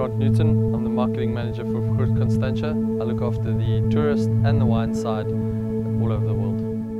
Groot Newton. I'm the marketing manager for Groot Constantia. I look after the tourist and the wine side all over the world.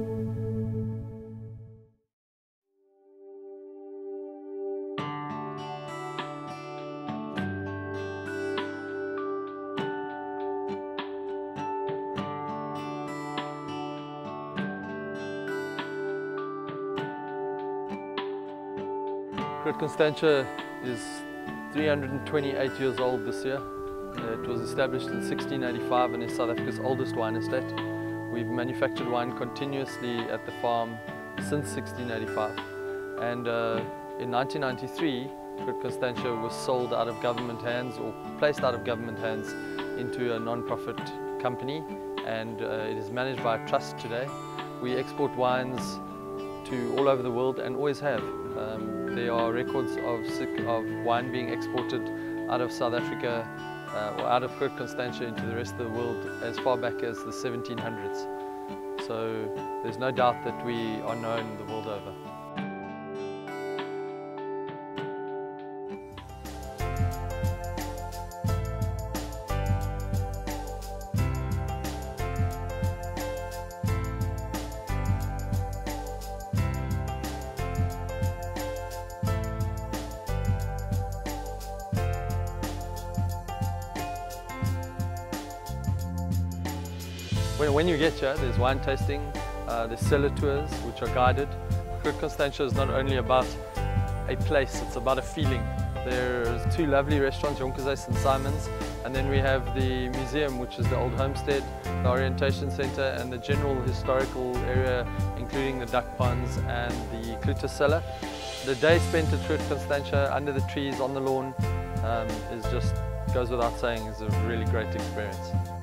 Groot Constantia is 328 years old this year. It was established in 1685 and is South Africa's oldest wine estate. We've manufactured wine continuously at the farm since 1685. And in 1993, Groot Constantia was sold out of government hands, or placed out of government hands, into a non-profit company, and it is managed by a trust today. We export wines to all over the world and always have. There are records of wine being exported out of South Africa or out of Groot Constantia into the rest of the world as far back as the 1700s. So there's no doubt that we are known the world over. When you get here, there's wine tasting, there's cellar tours which are guided. Groot Constantia is not only about a place, it's about a feeling. There's two lovely restaurants, Jonker's and Simon's, and then we have the museum, which is the old homestead, the orientation centre, and the general historical area, including the duck ponds and the Clute cellar. The day spent at Groot Constantia under the trees on the lawn goes without saying, is a really great experience.